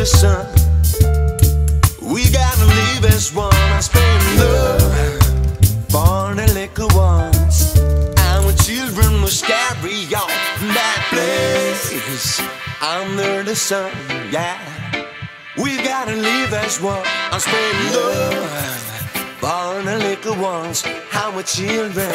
sun. We gotta live as one. I spend love for the little ones. Our children must carry on that place under the sun. Yeah, we gotta live as one. I spend love for the little ones. Our children.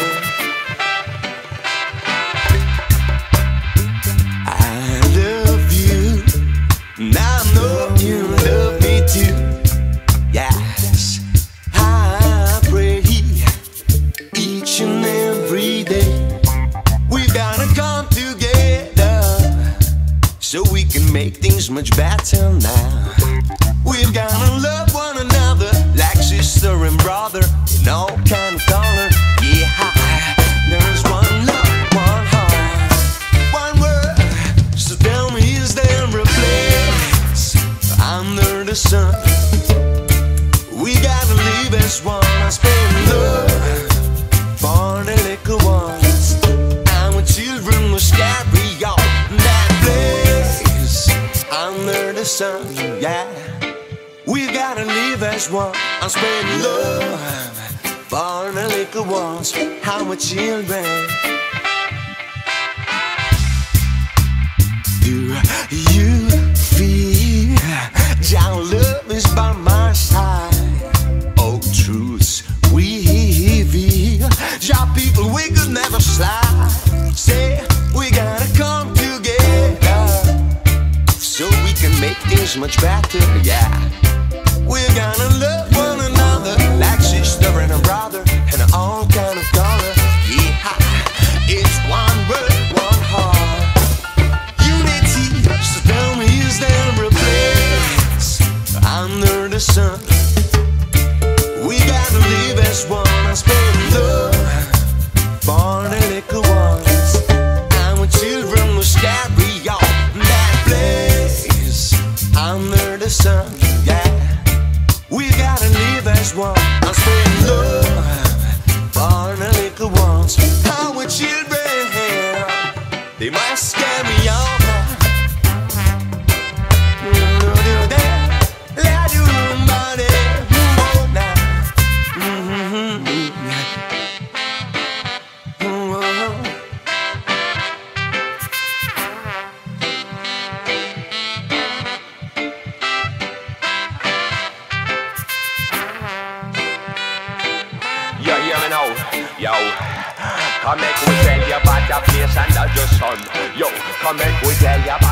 I love you, and I know you love me too. Yes, I pray each and every day. We gotta come together so we can make things much better now. We've gotta love one another like sister and brother in all kind of color. Yeah, there's one love, one heart, one word. So tell me, is there a place under the sun? We gotta live as one. I spend love for the little ones. Our children must carry on that place under the sun. Yeah, we gotta live as one. I spend love for the little ones. Our children. Do you feel your love is by my side? Oh, truths we reveal. Your people we could never slide. Say we gotta come together so we can make things much better. Yeah, we're gonna love one another like sister and a brother and all kind of color. Yeah, it's one word, one heart, unity. So tell me, is there a place under the sun? We gotta live as one. I spend love for the little ones. Our children must carry on that place under the sun. Yeah, we gotta live as one. I spend love for the little ones. Our children, they must carry on. Yo, come make we tell you about the place under the sun. Yo, come make we tell you